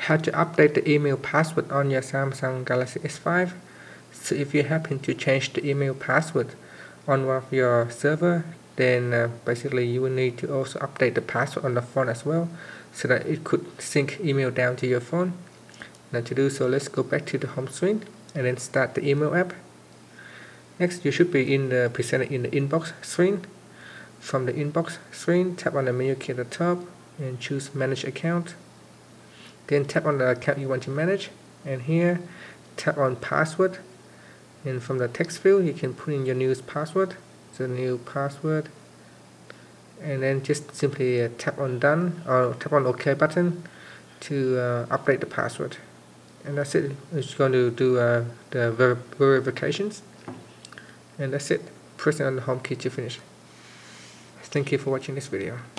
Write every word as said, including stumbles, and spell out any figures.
how to update the email password on your Samsung Galaxy S five. So if you happen to change the email password on one of your server, then uh, basically you will need to also update the password on the phone as well, so that it could sync email down to your phone. Now to do so, let's go back to the home screen and then start the email app. Next, you should be in the presented in the inbox screen. From the inbox screen, tap on the menu key at the top and choose manage account. Then tap on the account you want to manage, and here tap on password, and from the text field you can put in your new password, so new password, and then just simply uh, tap on done or tap on OK button to uh, update the password, and that's it. It's going to do uh, the ver verifications, and that's it. Press on the home key to finish. Thank you for watching this video.